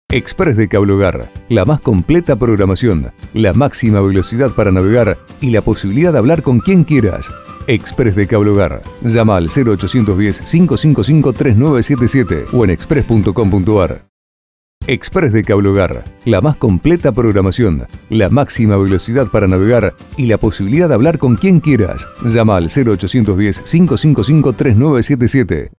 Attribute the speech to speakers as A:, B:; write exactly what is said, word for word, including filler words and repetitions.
A: Express de Cablehogar, la más completa programación, la máxima velocidad para navegar y la posibilidad de hablar con quien quieras. Express de Cablehogar. Llama al cero ochocientos diez, cinco cinco cinco, tres nueve siete siete o en express punto com punto ar. Express de Cablehogar, la más completa programación, la máxima velocidad para navegar y la posibilidad de hablar con quien quieras. Llama al cero ochocientos diez, cinco cinco cinco, tres nueve siete siete.